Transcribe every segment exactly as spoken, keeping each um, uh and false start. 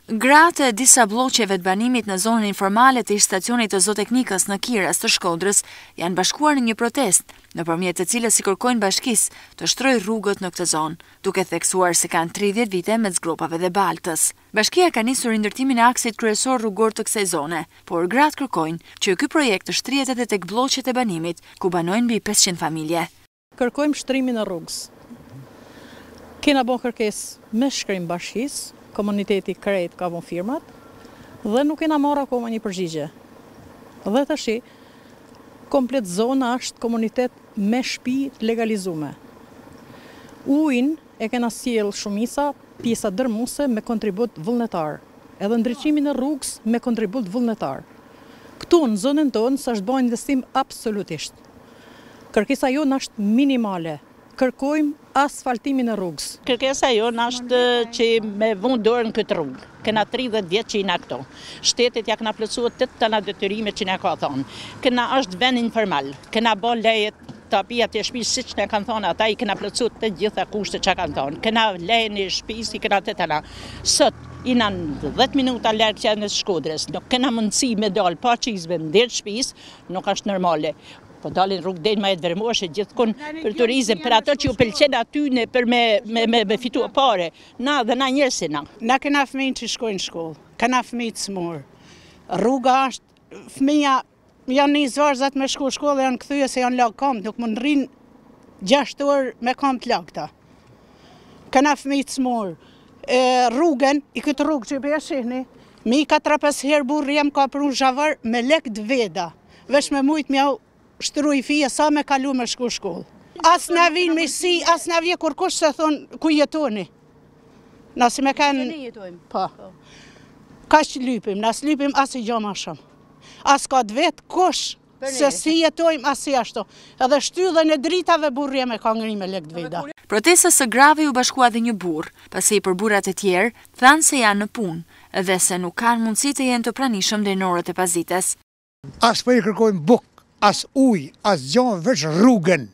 Gratë e disa bloqeve të banimit në zonën informale të stacionit të zoteknikës në Kiras të Shkodrës janë bashkuar në një protest, nëpërmjet të cilës i kërkojnë bashkisë të shtrojë rrugët në këtë zonë, duke theksuar se kanë tridhjetë vite mes Gropave dhe Baltës. Bashkia ka nisur ndërtimin e aksit kryesor rrugor të kësaj zone, por gratë kërkojnë që ky projekt të shtrihet edhe tek bloqet e banimit, ku banojnë mbi pesëqind familje. Kërkojmë shtrimin e rrugës. Kena bën kërkesë me shkrim bashkisë. Komuniteti krejt ka vënë firmat dhe nuk kena marrë akoma një përgjigje. Dhe tash komplet zona është komunitet me shtëpi legalizume. Ujin e kena sjell shumica pjesa dërmuese me kontribut vullnetar, edhe ndriçimin e rrugës me kontribut vullnetar. Këtu në zonën tonë s'është bën investim absolutisht. Kërkesa jonë është minimale. Kërkojmë asfaltimin e rrugës. Kërkesa jonë është që me vënë dorën këtë rrugë. Kena tridhjetë vjet që jena këto. Shtetit ja kena plotësuar të tëra detyrime që na ka thonë. Kena është vend informal. Kena bë lejet tapia të shtëpisë siç na kanë thonë ata, i kena plotësuar të gjitha kushtet që kanë thonë. Kena lejen e shtëpisë, i kena të tëra. Sot jena dhjetë minuta larg qendrës Shkodrës. Nuk kena mundësi me dal pa çizme ndër shtëpisë, nuk është normale. Po dalin rrugë del ma e të vermoshe gjithkun për turizëm, për ato që ju pëlqen aty në për me, me, me, me fitu pare. Na dhe na njerësi na. Na kena fëmijë që shkojnë në shkollë, kena fëmijë të smurë. Rruga është, fëmija janë një zvarzat me shku shkollë, janë këthyje se janë lagë kam, nuk më nërinë gjashtë orë me kam të lagëta. Kena fëmijë të smurë. E, rrugën, i këtë rrugë që bëja shihni, mi ka trapes herë burri jem ka pru zhavar me lek të veda, vesh me mujtë mjau shtru i fije sa me kalu me shku shkollë. As në vinë me si, as në vje kur kush se thonë ku jetoni. Nësi me kanë... Ne jetojmë. Po. Ka që lypim, nësë lypim as i gjama shumë. As ka të vetë kush se si jetojmë, as si ashtu. Edhe shtyllën e dritave burrje me ka ngri me lek të veda. Protestës së grave u bashkua dhe një burr, pasi për burrat e tjerë thanë se janë në punë dhe se nuk kanë mundësi të jenë të pranishëm deri në orët e pazites. As po i kërkojmë buk, as uj, as gjanë, veç rrugën.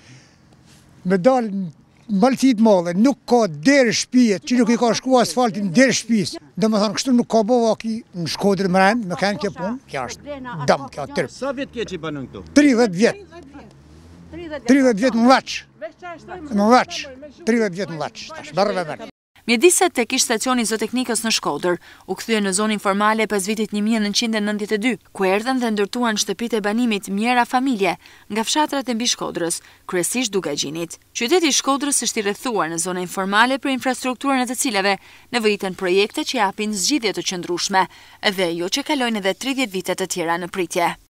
Me dalë malëtit madhe, nuk ka derë shpijet, që nuk i ka shku asfaltin derë shpis. Dhe me thonë, kështu nuk ka bova ki në Shkodrë mërën, me kanë kjo punë, kja është dëmë, kja tërpë. Sa vjetë kje që i banën këtu? tridhjetë vjetë. tridhjetë vjetë më vaqë. Më vaqë. tridhjetë vjetë më vaqë. Barëve mërë. Mjediset tek ish stacioni zoteknikës në Shkodër u kthye në zonë informale pas vitit një mijë e nëntëqind e nëntëdhjetë e dy, ku erdhën dhe ndërtuan shtëpitë e banimit mjera familje nga fshatrat e mbi Shkodrës, kryesisht Dugagjinit. Qyteti i Shkodrës është i rrethuar në zona informale për infrastrukturën e të cilave nevojiten projekte që japin zgjidhje të qëndrueshme, dhe jo që kalojnë edhe tridhjetë vite të tjera në pritje.